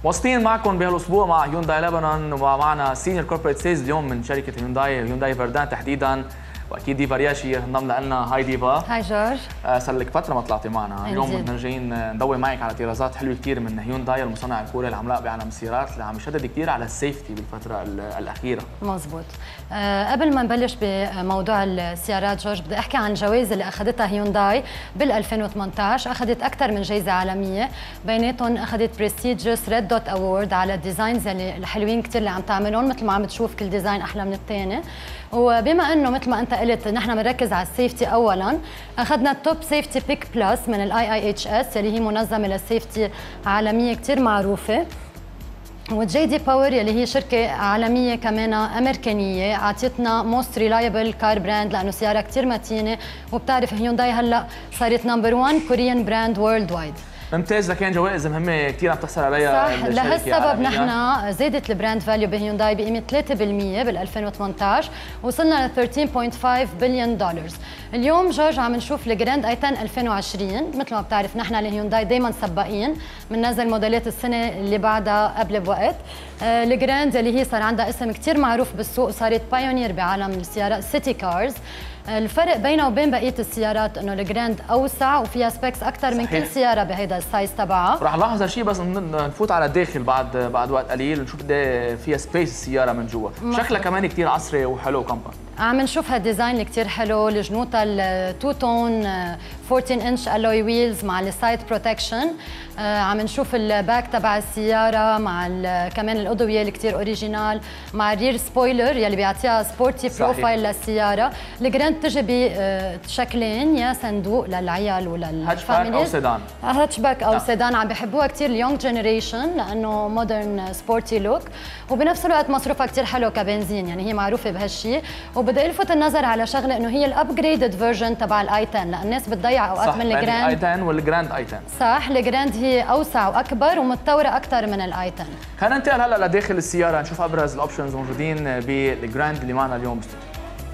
واصلين معكم بهالاسبوع مع هيونداي لبنان، ومعنا سينيور كوربريت سيلز اليوم من شركه هيونداي فردان تحديدا، واكيد ديفا رياشي انضم لنا. هاي ديفا. هاي جورج. صار لك فتره ما طلعتي معنا، اليوم بدنا جايين نضوي معك على طرازات حلوه كثير من هيونداي المصنع الكوري العملاق بعالم السيارات اللي عم يشدد كثير على السيفتي بالفتره الاخيره. مزبوط. قبل ما نبلش بموضوع السيارات جورج، بدي احكي عن الجوائز اللي اخذتها هيونداي بال 2018. اخذت اكثر من جائزه عالميه، بيناتهم اخذت برستيجيوس ريد دوت اوورد على الديزاينز الحلوين كثير اللي عم تعملهم، مثل ما عم تشوف كل ديزاين احلى من الثاني. وبما انه مثل ما انت قلت نحن بنركز على السيفتي اولا، اخذنا التوب سيفتي بيك بلس من الاي اي اتش اس اللي هي منظمه للسيفتي عالميه كثير معروفه. وجي دي باور يلي هي شركه عالميه كمان امريكانيه اعطتنا موست ريلايبل كار براند لانه سياره كثير متينه، وبتعرف هيونداي هلا صارت نمبر 1 كوريان براند وورلد وايد. ممتاز، لكن جوائز مهمه كثير عم تحصل عليها. صح، لهالسبب نحن زادت البراند فاليو بهيونداي بقيمه 3% بال 2018، وصلنا ل 13.5 بليون دولار. اليوم جورج عم نشوف الجراند اي 10 2020، مثل ما بتعرف نحن الهيونداي دائما سباقين، بننزل موديلات السنه اللي بعدها قبل بوقت. الجراند اللي هي صار عندها اسم كثير معروف بالسوق، صارت بايونير بعالم السيارات سيتي كارز. الفرق بينها وبين بقيه السيارات انه الجراند اوسع وفيها سبيكس اكثر من كل سياره بهيدا السايز تبعها. رح نلاحظ هالشيء بس نفوت على الداخل بعد وقت قليل نشوف قد فيها سبيس السياره من جوا، شكلها كمان كثير عصري وحلو كومباكت. عم نشوف هالديزاين اللي كثير حلو، الجنوطه التو تون 14 انش الوي ويلز مع السايد بروتكشن. عم نشوف الباك تبع السياره مع كمان الاضويه اللي كثير اوريجينال، مع الرير سبويلر يلي بيعطيها سبورتي بروفايل للسياره. الجراند تجي بشكلين، يا صندوق للعيال وللفاميلي، هاتشباك او سيدان. هاتشباك او سيدان عم بيحبوها كثير اليونج جنريشن لانه مودرن سبورتي لوك، وبنفس الوقت مصروفها كثير حلو كبنزين، يعني هي معروفه بهالشيء. وبدي الفت النظر على شغله انه هي الابجريدد فيرجن تبع الاي 10، لان الناس بتضيع اوقات من الجراند. الاي 10 والجراند اي 10. صح، الجراند هي اوسع واكبر ومتطوره اكثر من الاي 10. خلينا ننتقل هلا لداخل السياره نشوف ابرز الاوبشنز موجودين بالجراند اللي معنا اليوم بالاستوديو.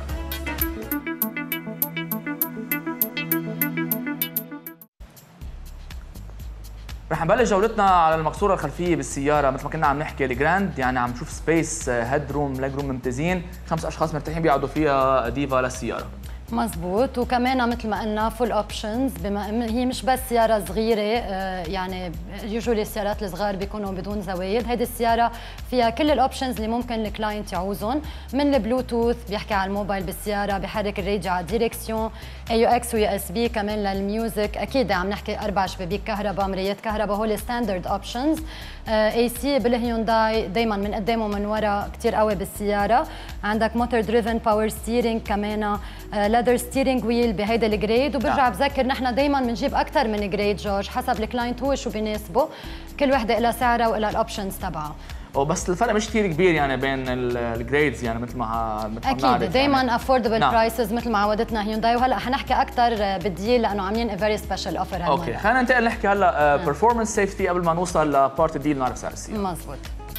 رح نبلش جولتنا على المقصوره الخلفيه بالسياره. مثل ما كنا عم نحكي الجراند يعني عم نشوف سبيس، هيد روم، ليج روم ممتازين، 5 اشخاص مرتاحين بيقعدوا فيها ديفا للسياره. مزبوط، وكمان مثل ما قلنا فول اوبشنز، بما هي مش بس سياره صغيره، يعني يوجولي السيارات الصغار بيكونوا بدون زوايد، هيدي السياره فيها كل الاوبشنز اللي ممكن الكلاينت يعوزهم، من البلوتوث بيحكي على الموبايل بالسياره، بحرك الراديو على الديركسيون، اي يو اكس ويو اس بي كمان للميوزك، اكيد عم نحكي 4 شبابيك كهرباء، مرايات كهرباء، هول ستاندرد اوبشنز. اي سي بالهيونداي دائما من قدام ومن ورا كثير قوي بالسياره. عندك موتور دريفن باور ستيرنج، كمان ليذر ستيرنج ويل بهيدا الجريد. وبرجع بذكر نحن دائما بنجيب اكثر من جريد جورج، حسب الكلاينت هو شو بيناسبه، كل وحده لها سعرها ولها الاوبشنز تبعها. وبس الفرق مش كثير كبير يعني بين الجريدز، يعني مثل ما اكيد دائما افوردبل برايسز مثل ما عودتنا هيونداي. وهلا حنحكي اكثر بالديل لانه عاملين فيري سبيشال اوفر هالمره. اوكي، خلينا ننتقل نحكي هلا برفورمانس سيفتي قبل ما نوصل لبارت الديل نعرف سعر السياره. مزبوط.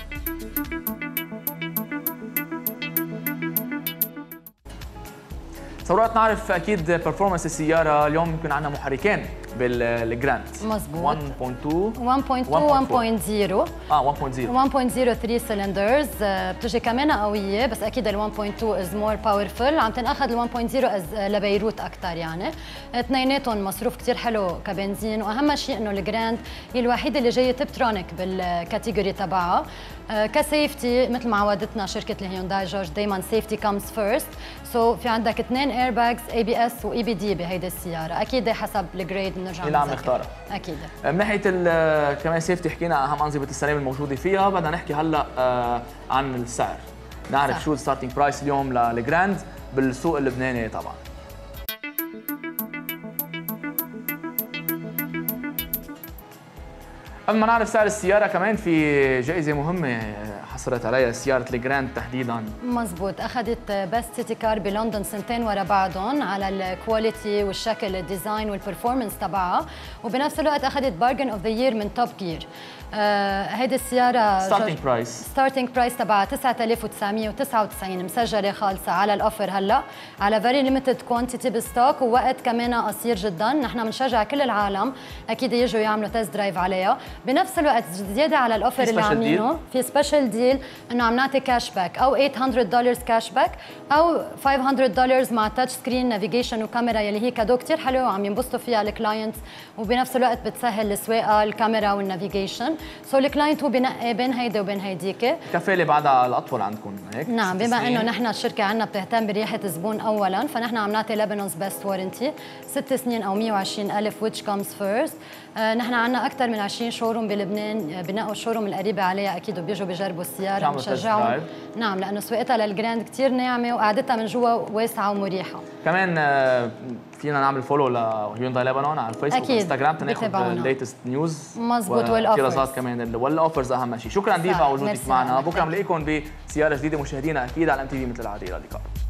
صورات نعرف اكيد برفورمانس السياره. اليوم يمكن عندنا محركين بالجراند. مزبوط. 1.2 1.2 1.0 3 سلندرز. بتجي كمان قويه، بس اكيد ال 1.2 از مور باورفul. عم تنأخذ ال 1.0 لبيروت اكثر، يعني اثنيناتهم مصروف كثير حلو كبنزين. واهم شيء انه الجراند هي الوحيده اللي جايه تبترونيك بالكاتيجوري تبعها. كسيفتي مثل ما عودتنا شركه الهيونداي جورج، دائما سيفتي كمز فيرست. سو في عندك 2 ايرباجز اي بي اس واي بي دي بهيدي السياره، اكيد حسب الجريد بنرجع اللي عم نختارها. اكيد. من ناحيه كمان سيفتي حكينا اهم انظمه السلامه الموجوده فيها، بدنا نحكي هلا عن السعر. نعرف صح. شو الستارتنج برايس اليوم للجراند بالسوق اللبناني طبعا. قبل ما نعرف سعر السياره كمان في جائزه مهمه حصلت عليها سياره الجراند تحديدا. مزبوط، اخذت بيست سيتي كار بلندن سنتين ورا بعضهم على الكواليتي والشكل الديزاين والبرفورمانس تبعها، وبنفس الوقت اخذت بارجن اوف ذا يير من توب جير. هيدي السياره ستارتنج برايس تبعها 9999 مسجله خالصه على الاوفر هلا على فيري ليميتد كوانتيتي بستوك، ووقت كمان قصير جدا. نحن بنشجع كل العالم اكيد يجوا يعملوا تيست درايف عليها. بنفس الوقت زياده على الاوفر اللي عاملينه في سبيشال ديل انه عم نعطي كاش باك او $800 كاش باك او $500 مع تاتش سكرين نافيجيشن وكاميرا يلي هي كادو كثير حلو وعم ينبسطوا فيها الكلاينتس، وبنفس الوقت بتسهل السواقه الكاميرا والنافيجيشن. سو الكلاينت هو بنقي بين هيدي وبين هيديك. كفاله بعدها الاطول عندكم هيك؟ نعم، بما انه نحن الشركه عندنا بتهتم بريحه الزبون اولا، فنحن عم نعطي ليبنونز بيست وارنتي 6 سنين او 120,000 which comes first. نحن عندنا اكثر من 20 شوروم بلبنان، بنقوا الشوروم القريبه عليها اكيد وبيجوا بيجربوا السياره بنشجعهم. نعم، لانه سواقتها للجراند كثير ناعمه وقعدتها من جوا واسعه ومريحه. كمان فينا نعمل فولو لهيونداي لبنان على الفيسبوك والانستغرام تناخذ الليتست نيوز. مزبوط، والاوفرز كمان والاوفرز اهم شيء. شكرا ديفا وجودك معنا، بكره بنلاقيكم بسياره جديده مشاهدينا اكيد على MTV مثل العاده. الى اللقاء.